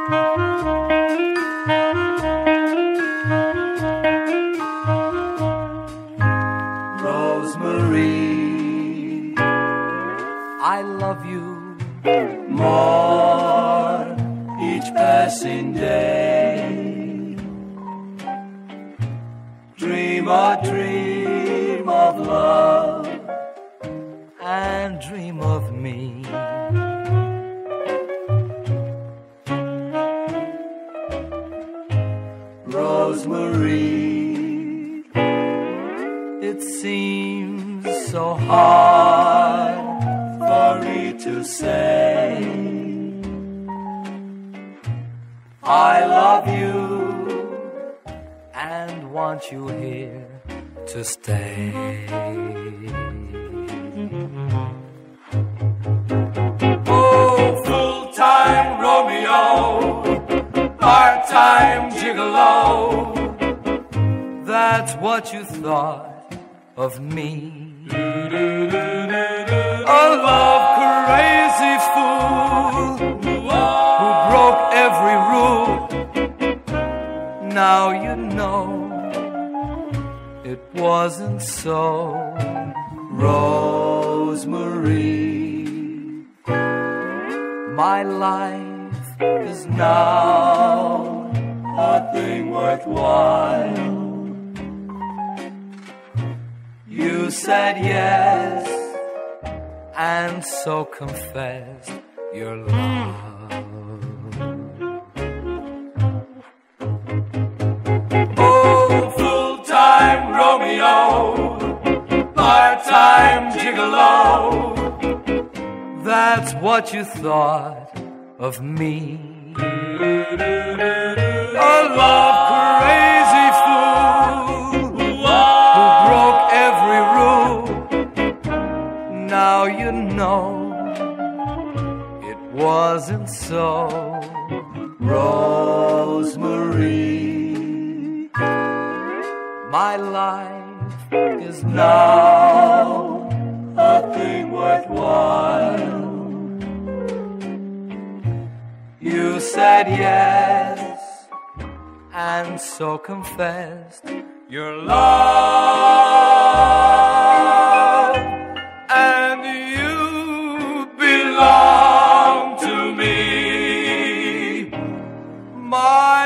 Rosemarie, I love you more each passing day. Dream a dream of love and dream of me. Rosemarie, it seems so hard for me to say I love you and want you here to stay. Oh, full-time Romeo, part-time gigolo, that's what you thought of me. A love-crazy fool who broke every rule. Now you know it wasn't so. Rosemarie, my life is now a thing worthwhile. You said yes, and so confessed your love. Oh, full-time Romeo, part-time gigolo, that's what you thought of me. A love-crazy fool who broke every rule. Now you know it wasn't so. Rosemarie, my life is now a thing worthwhile. You said yes, and so confessed your love, and you belong to me, my